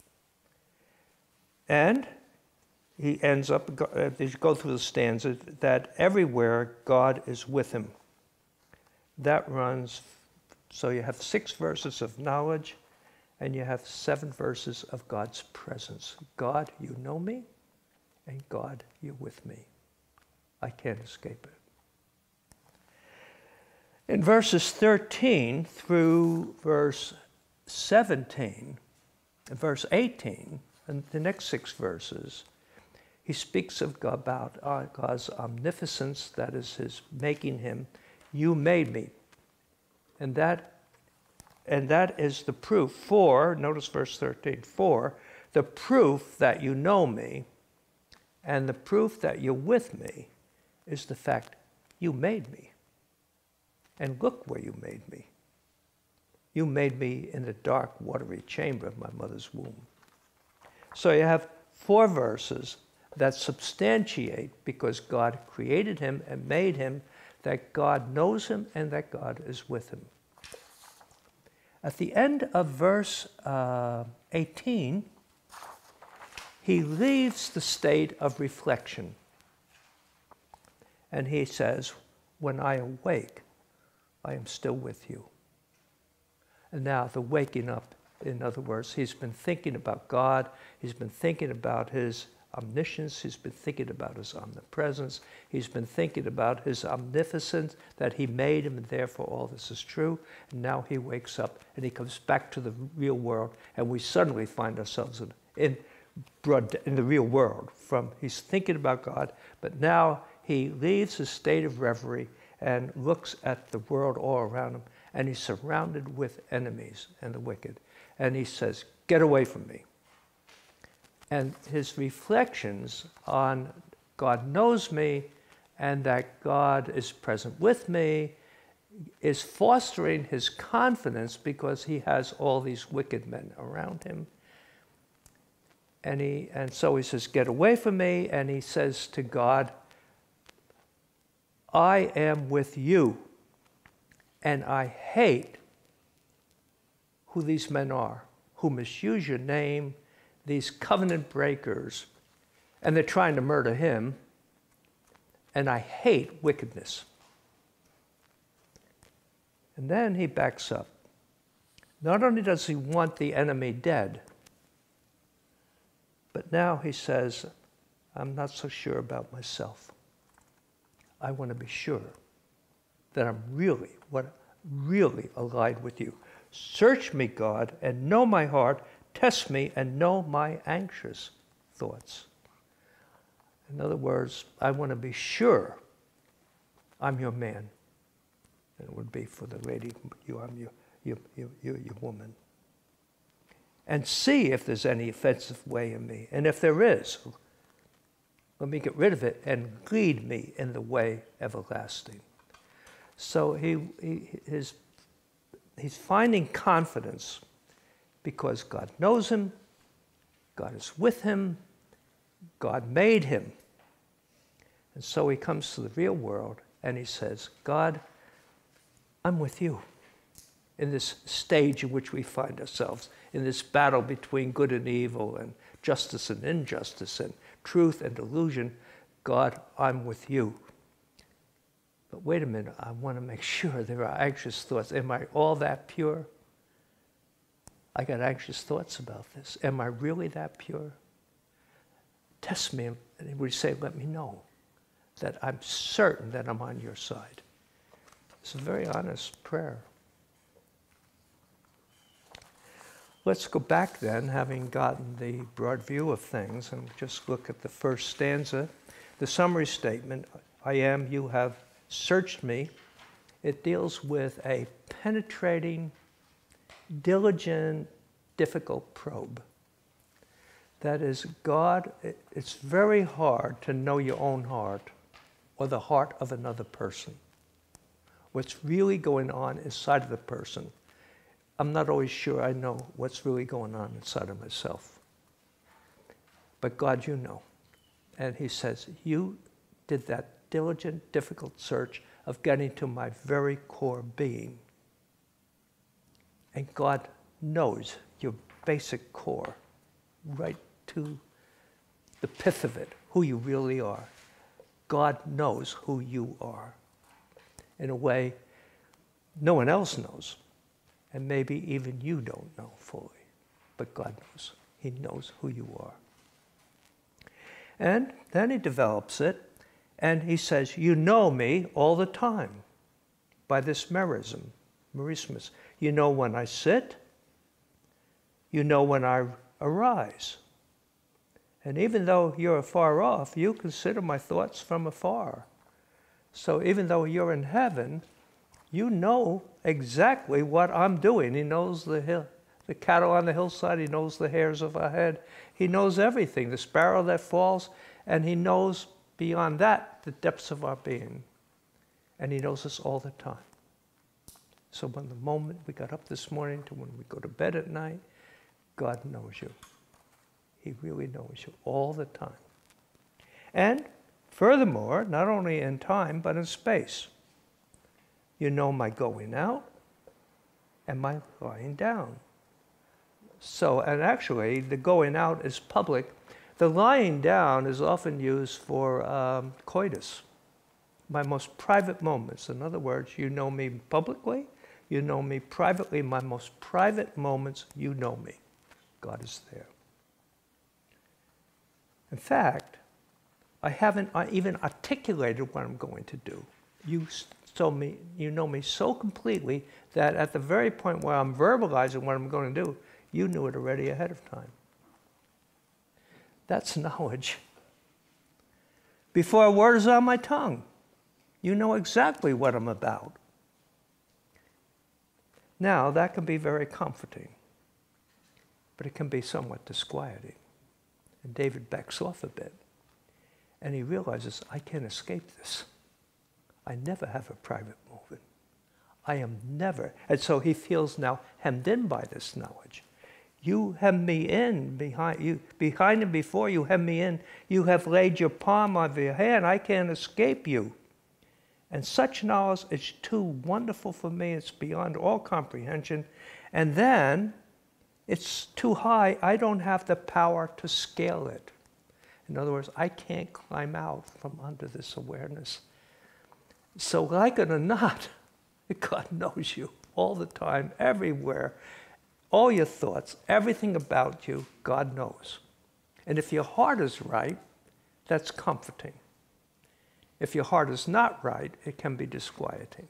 And he ends up, as you go through the stanza, that everywhere God is with him. That runs, so you have six verses of knowledge, and you have seven verses of God's presence. God, you know me, and God, you're with me. I can't escape it. In verses thirteen through verse seventeen, and verse eighteen, and the next six verses, he speaks of God, about uh, God's omnificence, that is his making him. You made me. And that, and that is the proof for, notice verse thirteen, for the proof that you know me and the proof that you're with me is the fact you made me. And look where you made me. You made me in the dark, watery chamber of my mother's womb. So you have four verses that substantiate, because God created him and made him, that God knows him and that God is with him. At the end of verse uh, eighteen, he leaves the state of reflection. And he says, when I awake, I am still with you. And now the waking up, in other words, he's been thinking about God, he's been thinking about his omniscience, he's been thinking about his omnipresence, he's been thinking about his omnificence, that he made him and therefore all this is true. And now he wakes up and he comes back to the real world, and we suddenly find ourselves in, in, broad, in the real world. From he's thinking about God, but now he leaves his state of reverie and looks at the world all around him, and he's surrounded with enemies and the wicked. And he says, get away from me. And his reflections on God knows me and that God is present with me is fostering his confidence, because he has all these wicked men around him. And, he, and so he says, get away from me. And he says to God, I am with you. And I hate who these men are, who misuse your name, these covenant breakers. And they're trying to murder him. And I hate wickedness. And then he backs up. Not only does he want the enemy dead, but now he says, I'm not so sure about myself. I want to be sure that I'm really, what, really allied with you. Search me, God, and know my heart. Test me and know my anxious thoughts. In other words, I want to be sure I'm your man. And it would be for the lady, you, I'm your, you, you, you, your woman. And see if there's any offensive way in me. And if there is, let me get rid of it and lead me in the way everlasting. So he, he his, he's finding confidence because God knows him, God is with him, God made him. And so he comes to the real world and he says, God, I'm with you in this stage in which we find ourselves, in this battle between good and evil and justice and injustice and truth and delusion. God, I'm with you. But wait a minute, I want to make sure there are anxious thoughts. Am I all that pure? I got anxious thoughts about this. Am I really that pure? Test me, and he would say, let me know that I'm certain that I'm on your side. It's a very honest prayer. Let's go back then, having gotten the broad view of things, and just look at the first stanza. The summary statement, I am, you have searched me. It deals with a penetrating, diligent, difficult probe. That is, God, it's very hard to know your own heart or the heart of another person. What's really going on inside of the person. I'm not always sure I know what's really going on inside of myself. But God, you know. And he says, you did that diligent, difficult search of getting to my very core being. And God knows your basic core, right to the pith of it, who you really are. God knows who you are in a way no one else knows. And maybe even you don't know fully. But God knows. He knows who you are. And then he develops it, and he says, you know me all the time by this merism, merismus. You know when I sit. You know when I arise. And even though you're afar off, you consider my thoughts from afar. So even though you're in heaven, you know exactly what I'm doing. He knows the hill, the cattle on the hillside. He knows the hairs of our head. He knows everything, the sparrow that falls, and he knows beyond that the depths of our being. And he knows us all the time. So from the moment we got up this morning to when we go to bed at night, God knows you. He really knows you all the time. And furthermore, not only in time, but in space. You know my going out and my lying down. So, and actually, the going out is public. The lying down is often used for um, coitus, my most private moments. In other words, you know me publicly, you know me privately. My most private moments, you know me. God is there. In fact, I haven't even articulated what I'm going to do. You So me, you know me so completely that at the very point where I'm verbalizing what I'm going to do, you knew it already ahead of time. That's knowledge. Before a word is on my tongue, you know exactly what I'm about. Now, that can be very comforting, but it can be somewhat disquieting. And David backs off a bit, and he realizes, I can't escape this. I never have a private moment. I am never. And so he feels now hemmed in by this knowledge. You hem me in behind you, behind and before you hem me in. You have laid your palm on your hand. I can't escape you. And such knowledge is too wonderful for me. It's beyond all comprehension. And then it's too high. I don't have the power to scale it. In other words, I can't climb out from under this awareness. So like it or not, God knows you all the time, everywhere. All your thoughts, everything about you, God knows. And if your heart is right, that's comforting. If your heart is not right, it can be disquieting.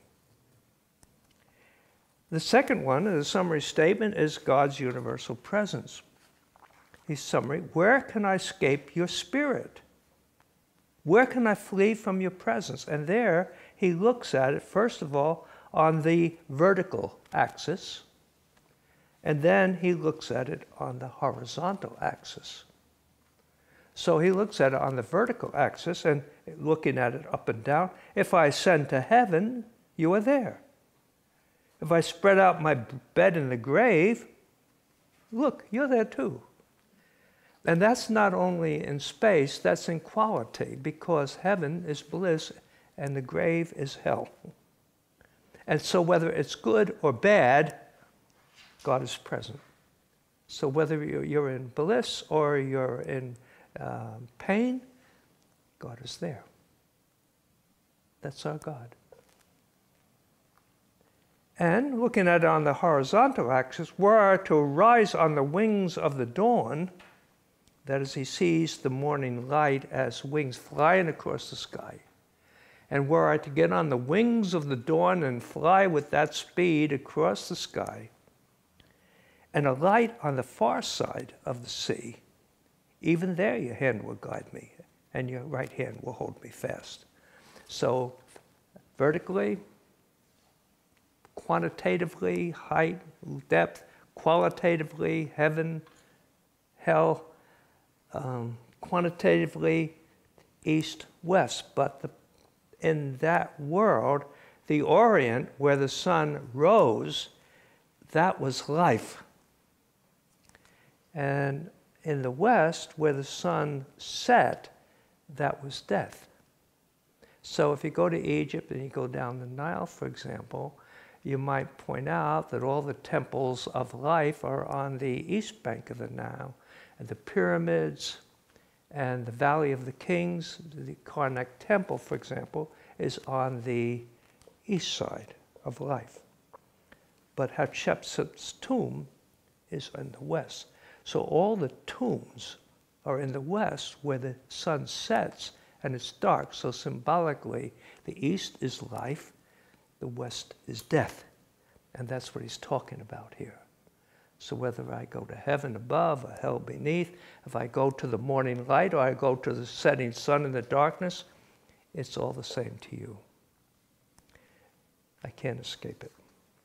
The second one, the summary statement, is God's universal presence. His summary, where can I escape your spirit? Where can I flee from your presence? And there he looks at it, first of all, on the vertical axis, and then he looks at it on the horizontal axis. So he looks at it on the vertical axis and looking at it up and down. If I ascend to heaven, you are there. If I spread out my bed in the grave, look, you're there too. And that's not only in space, that's in quality, because heaven is bliss and the grave is hell. And so whether it's good or bad, God is present. So whether you're in bliss or you're in uh, pain, God is there. That's our God. And looking at it on the horizontal axis, were I to rise on the wings of the dawn, that is, he sees the morning light as wings flying across the sky. And were I to get on the wings of the dawn and fly with that speed across the sky, and alight on the far side of the sea, even there your hand will guide me, and your right hand will hold me fast. So vertically, quantitatively, height, depth, qualitatively, heaven, hell, um, quantitatively, east, west. But the, in that world, the Orient, where the sun rose, that was life. And in the west, where the sun set, that was death. So if you go to Egypt and you go down the Nile, for example, you might point out that all the temples of life are on the east bank of the Nile, and the pyramids and the Valley of the Kings, the Karnak Temple, for example, is on the east side of life. But Hatshepsut's tomb is in the west. So all the tombs are in the west where the sun sets and it's dark. So symbolically, the east is life, the west is death. And that's what he's talking about here. So whether I go to heaven above or hell beneath, if I go to the morning light or I go to the setting sun in the darkness, it's all the same to you. I can't escape it.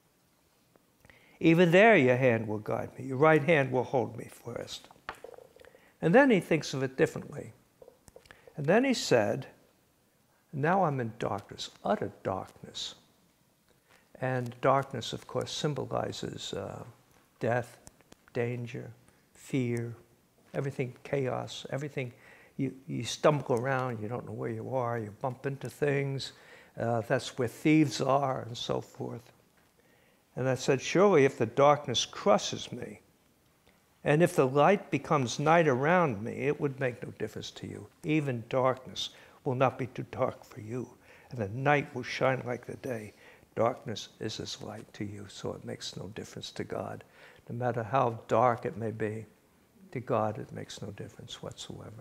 Even there your hand will guide me. Your right hand will hold me first. And then he thinks of it differently. And then he said, now I'm in darkness, utter darkness. And darkness, of course, symbolizes uh, death, danger, fear, everything, chaos, everything. You, you stumble around, you don't know where you are, you bump into things. Uh, that's where thieves are, and so forth. And I said, surely if the darkness crushes me, and if the light becomes night around me, it would make no difference to you. Even darkness will not be too dark for you, and the night will shine like the day. Darkness is as light to you, so it makes no difference to God. No matter how dark it may be, to God it makes no difference whatsoever.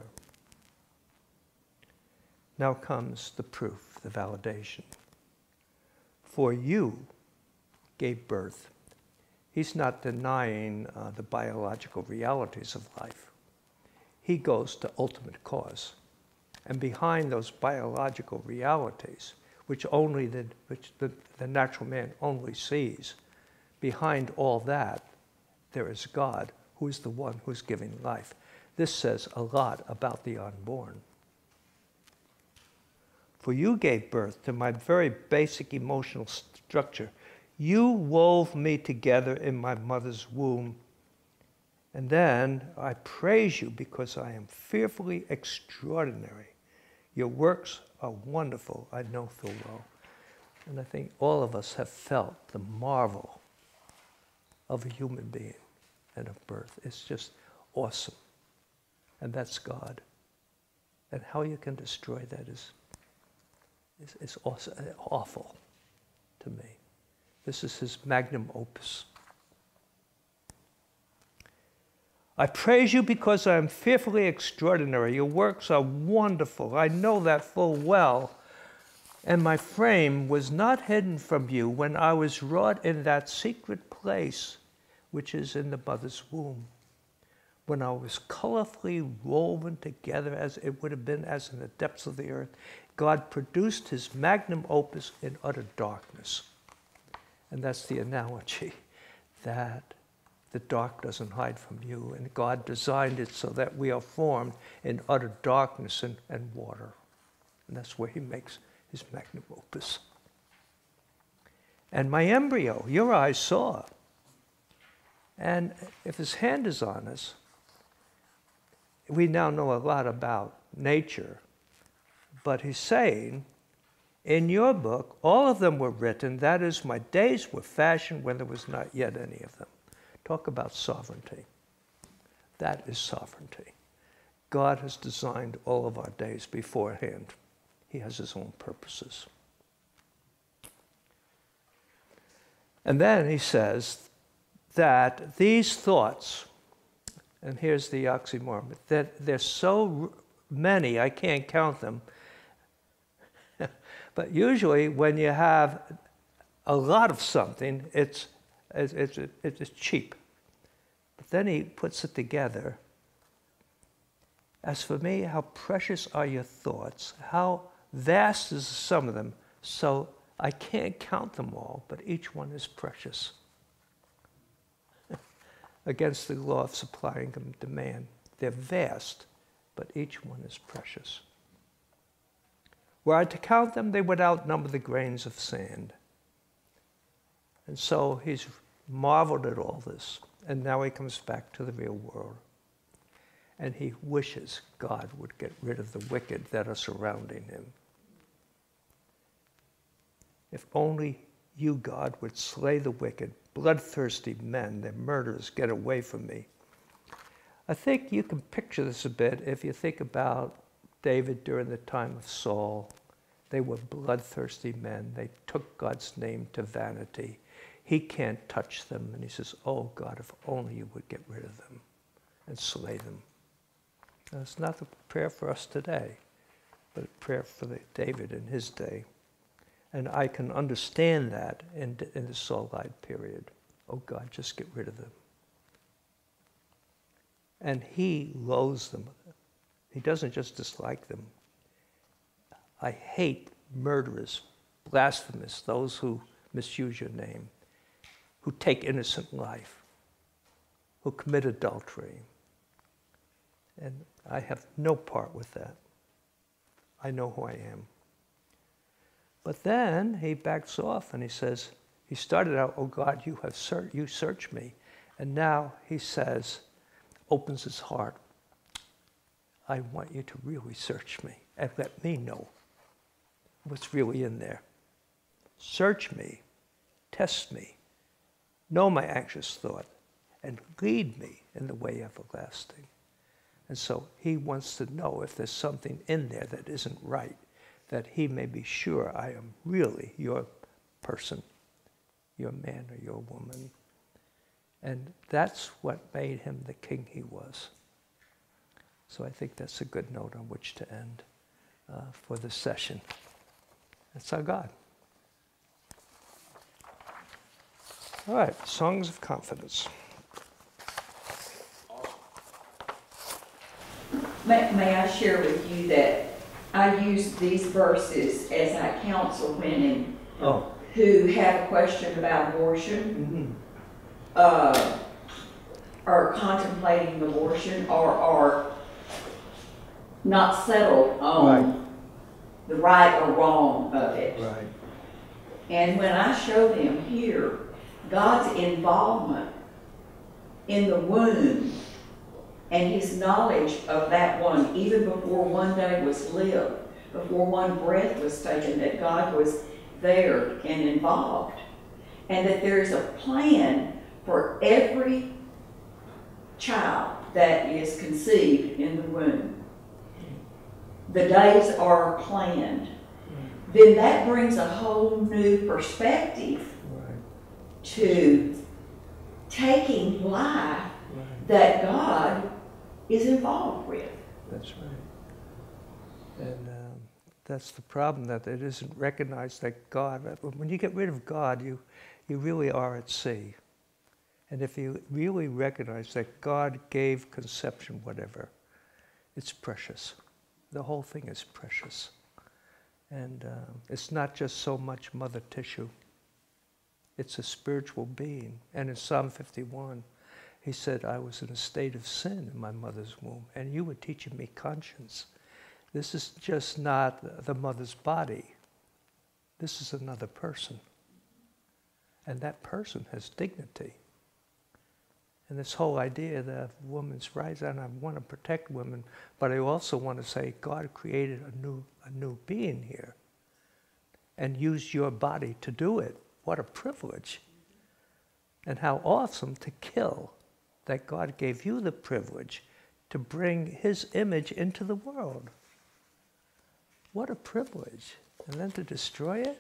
Now comes the proof, the validation. For you gave birth. He's not denying uh, the biological realities of life. He goes to ultimate cause. And behind those biological realities, which only the, which the, the natural man only sees, behind all that, there is God, who is the one who's giving life. This says a lot about the unborn. For you gave birth to my very basic emotional structure. You wove me together in my mother's womb, And then, I praise you because I am fearfully extraordinary. Your works are wonderful. I know full well. And I think all of us have felt the marvel of a human being and of birth. It's just awesome. And that's God. And how you can destroy that is, is, is awesome, awful to me. This is his magnum opus. I praise you because I am fearfully extraordinary. Your works are wonderful. I know that full well. And my frame was not hidden from you when I was wrought in that secret place, which is in the mother's womb. When I was colorfully woven together as it would have been as in the depths of the earth, God produced his magnum opus in utter darkness. And that's the analogy, that the dark doesn't hide from you, and God designed it so that we are formed in utter darkness and, and water. And that's where he makes his magnum opus. And my embryo, your eyes saw. And if his hand is on us, we now know a lot about nature, but he's saying, in your book, all of them were written, that is, my days were fashioned when there was not yet any of them. Talk about sovereignty. That is sovereignty. God has designed all of our days beforehand. He has his own purposes. And then he says that these thoughts, and here's the oxymoron, that they're so many, I can't count them. But usually when you have a lot of something, it's, it's, it's, it's cheap. But then he puts it together. As for me, how precious are your thoughts, how vast is the sum of them, so I can't count them all, but each one is precious. Against the law of supply and demand. They're vast, but each one is precious. Were I to count them, they would outnumber the grains of sand. And so he's marveled at all this, and now he comes back to the real world. And he wishes God would get rid of the wicked that are surrounding him. If only you, God, would slay the wicked, bloodthirsty men, their murderers, get away from me. I think you can picture this a bit if you think about David during the time of Saul. They were bloodthirsty men. They took God's name to vanity. He can't touch them. And he says, oh God, if only you would get rid of them and slay them. And it's not a prayer for us today, but a prayer for the David in his day. And I can understand that in, in the Saulite period. Oh God, just get rid of them. And he loathes them. He doesn't just dislike them. I hate murderers, blasphemous, those who misuse your name, who take innocent life, who commit adultery. And I have no part with that. I know who I am. But then he backs off and he says, he started out, oh God, you have ser- you searched me. And now he says, opens his heart, I want you to really search me and let me know what's really in there. Search me, test me, know my anxious thought, and lead me in the way everlasting. And so he wants to know if there's something in there that isn't right, that he may be sure I am really your person, your man or your woman. And that's what made him the king he was. So I think that's a good note on which to end uh, for this session. That's our God. All right, songs of confidence. May, may I share with you that I use these verses as I counsel women Oh. who have a question about abortion, Mm-hmm. uh, or contemplating abortion, or are not settled on Right. the right or wrong of it. Right. And when I show them here God's involvement in the womb And his knowledge of that one, even before one day was lived, before one breath was taken, that God was there and involved. And that there is a plan for every child that is conceived in the womb. The days are planned. Then that brings a whole new perspective Right. to taking life Right. that God is involved with. That's right. And um, that's the problem, that it isn't recognized that God, when you get rid of God, you, you really are at sea. And if you really recognize that God gave conception, whatever, it's precious. The whole thing is precious. And uh, it's not just so much mother tissue. It's a spiritual being. And in Psalm fifty-one, he said, I was in a state of sin in my mother's womb, and you were teaching me conscience. This is just not the mother's body. This is another person. And that person has dignity. And this whole idea of women's rights, and I want to protect women, but I also want to say God created a new, a new being here and used your body to do it. What a privilege. And how awesome to kill that God gave you the privilege to bring his image into the world. What a privilege. And then to destroy it?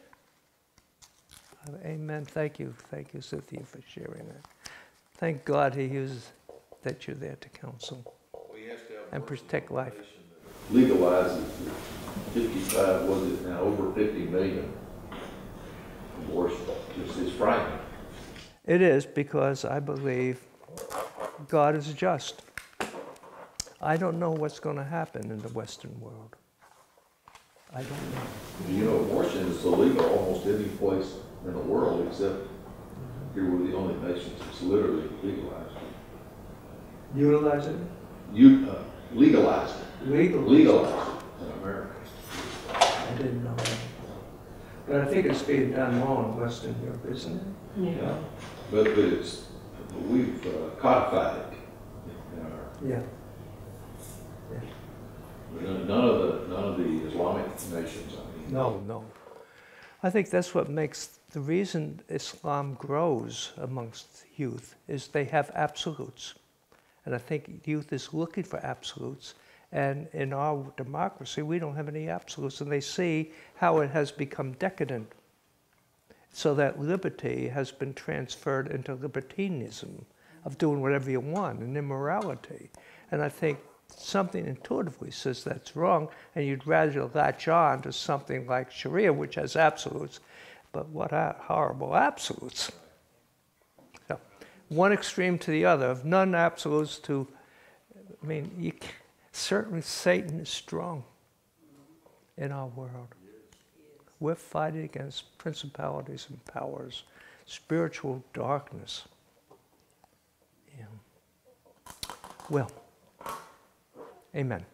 Amen. Thank you. Thank you, Cynthia, for sharing that. Thank God he uses that you're there to counsel and protect life. Legalizes fifty-five, was it now, over fifty million abortions. It's, it's frightening. It is, because I believe God is just. I don't know what's going to happen in the Western world. I don't know. You know, abortion is illegal almost any place in the world except here we're the only nations that's literally legalized. Utilize it? You uh, legalized it. Legal. Legalized it in America. I didn't know that. But I think it's being done more in Western Europe, isn't it? Yeah. But, but it's, we've uh, codified it in our, Yeah. Yeah. but none of the, none of the Islamic nations, I mean. No, no. I think that's what makes, the reason Islam grows amongst youth is they have absolutes. And I think youth is looking for absolutes. And in our democracy, we don't have any absolutes. And they see how it has become decadent. So that liberty has been transferred into libertinism of doing whatever you want, and immorality. And I think something intuitively says that's wrong, and you'd rather latch on to something like Sharia, which has absolutes. But what horrible absolutes. So, one extreme to the other, of non-absolutes to, I mean, you can't, certainly Satan is strong in our world. We're fighting against principalities and powers, spiritual darkness. Yeah. Well, amen.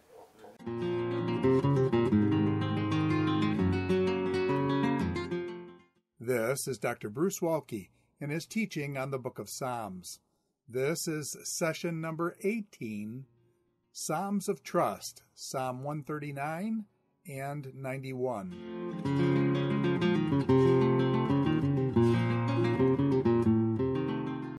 This is Doctor Bruce Waltke in his teaching on the book of Psalms. This is session number eighteen, Psalms of Trust, Psalm one thirty-nine and ninety-one.